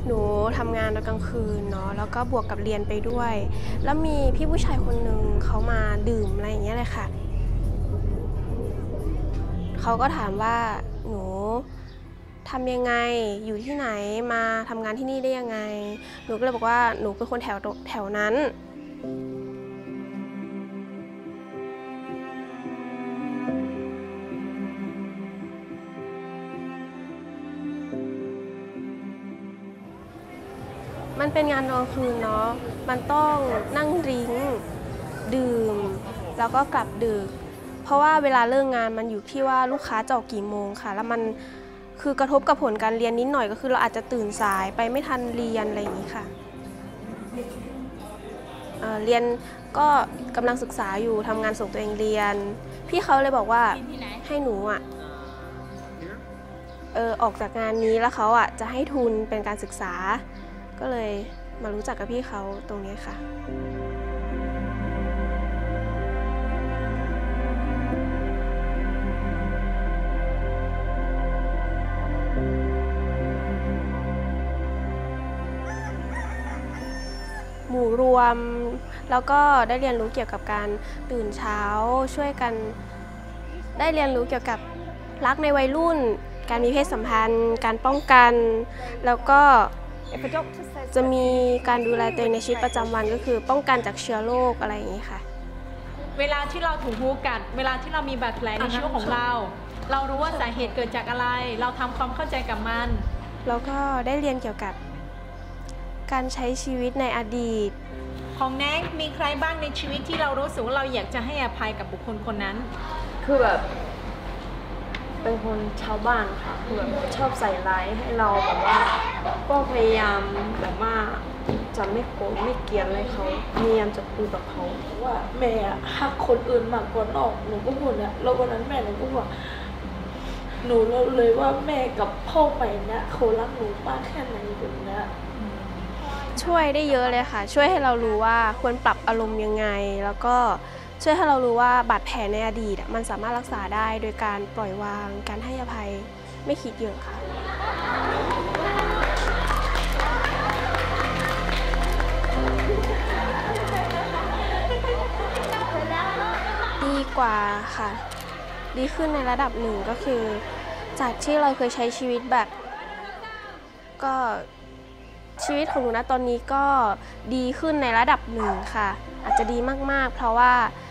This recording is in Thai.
หนูทำงานตอนกลางคืนเนาะแล้วก็บวกกับเรียนไปด้วยแล้วมีพี่ผู้ชายคนหนึ่งเขามาดื่มอะไรอย่างเงี้ยเลยค่ะเขาก็ถามว่าหนูทำยังไงอยู่ที่ไหนมาทำงานที่นี่ได้ยังไงหนูก็เลยบอกว่าหนูเป็นคนแถวนั้นมันเป็นงานกลางคืนเนาะมันต้องนั่งดริ้งดื่มแล้วก็กลับดึกเพราะว่าเวลาเลิกงานมันอยู่ที่ว่าลูกค้าจะออกกี่โมงค่ะแล้วมันคือกระทบกับผลการเรียนนิดหน่อยก็คือเราอาจจะตื่นสายไปไม่ทันเรียนอะไรอย่างนี้ค่ะเรียนก็กำลังศึกษาอยู่ทำงานส่งตัวเองเรียนพี่เขาเลยบอกว่าให้หนูออกจากงานนี้แล้วเขาจะให้ทุนเป็นการศึกษาก็เลยมารู้จักกับพี่เขาตรงนี้ค่ะหมู่รวมแล้วก็ได้เรียนรู้เกี่ยวกับการตื่นเช้าช่วยกันได้เรียนรู้เกี่ยวกับรักในวัยรุ่นการมีเพศสัมพันธ์การป้องกันแล้วก็จะมีการดูแลตัวเองในชีวิตประจำวันก็คือป้องกันจากเชื้อโรคอะไรอย่างนี้ค่ะเวลาที่เราถูกงูกัดเวลาที่เรามีบาดแผลในชีวิตของเราเรารู้ว่าสาเหตุเกิดจากอะไรเราทำความเข้าใจกับมันแล้วก็ได้เรียนเกี่ยวกับการใช้ชีวิตในอดีตของแน็กมีใครบ้างในชีวิตที่เรารู้สึกว่าเราอยากจะให้อภัยกับบุคคลคนนั้นคือแบบเป็นคนชาวบ้านค่ะคือแบบชอบใส่ร้ายให้เราแบบว่าก็พยายามแบบว่าจะไม่โกรธไม่เกลียดอะไรเขาพยายามจะคุยกับเขาว่าแม่หักคนอื่นมากกว่าน้องหนูก็พูดนะแล้ววันนั้นแม่หนูก็บอกหนูเลยว่าแม่กับพ่อใหม่เนี่ยเขารักหนูมากแค่ไหนแบบนี้ช่วยได้เยอะเลยค่ะช่วยให้เรารู้ว่าควรปรับอารมณ์ยังไงแล้วก็ช่วยให้เรารู้ว่าบาดแผลในอดีตมันสามารถรักษาได้โดยการปล่อยวางการให้อภัยไม่คิดเยอะค่ะดีกว่าค่ะดีขึ้นในระดับหนึ่งก็คือจากที่เราเคยใช้ชีวิตแบบก็ชีวิตของหนูนะตอนนี้ก็ดีขึ้นในระดับหนึ่งค่ะอาจจะดีมากๆเพราะว่า